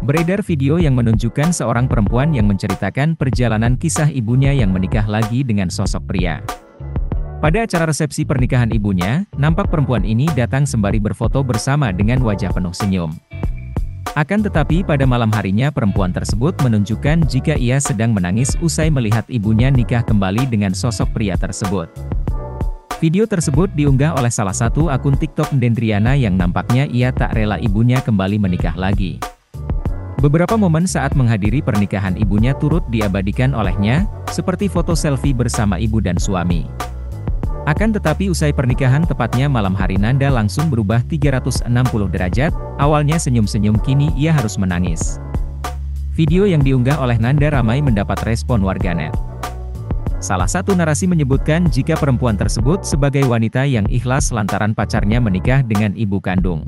Beredar video yang menunjukkan seorang perempuan yang menceritakan perjalanan kisah ibunya yang menikah lagi dengan sosok pria. Pada acara resepsi pernikahan ibunya, nampak perempuan ini datang sembari berfoto bersama dengan wajah penuh senyum. Akan tetapi pada malam harinya perempuan tersebut menunjukkan jika ia sedang menangis usai melihat ibunya nikah kembali dengan sosok pria tersebut. Video tersebut diunggah oleh salah satu akun TikTok Dendriana yang nampaknya ia tak rela ibunya kembali menikah lagi. Beberapa momen saat menghadiri pernikahan ibunya turut diabadikan olehnya, seperti foto selfie bersama ibu dan suami. Akan tetapi usai pernikahan tepatnya malam hari Nanda langsung berubah 360 derajat, awalnya senyum-senyum kini ia harus menangis. Video yang diunggah oleh Nanda ramai mendapat respon warganet. Salah satu narasi menyebutkan jika perempuan tersebut sebagai wanita yang ikhlas lantaran pacarnya menikah dengan ibu kandung.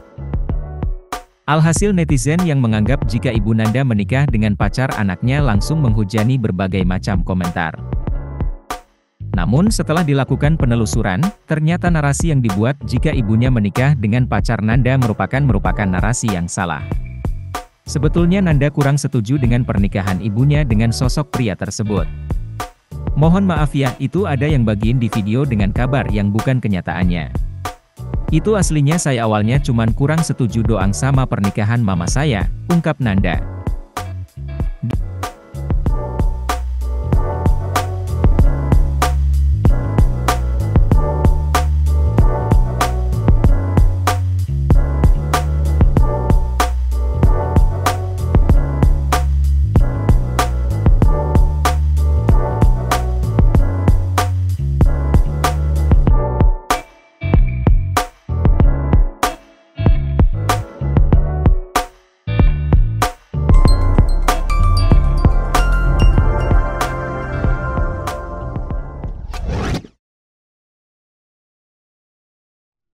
Alhasil netizen yang menganggap jika ibu Nanda menikah dengan pacar anaknya langsung menghujani berbagai macam komentar. Namun setelah dilakukan penelusuran, ternyata narasi yang dibuat jika ibunya menikah dengan pacar Nanda merupakan narasi yang salah. Sebetulnya Nanda kurang setuju dengan pernikahan ibunya dengan sosok pria tersebut. Mohon maaf ya, itu ada yang bagiin di video dengan kabar yang bukan kenyataannya. Itu aslinya saya awalnya cuman kurang setuju doang sama pernikahan mama saya, ungkap Nanda.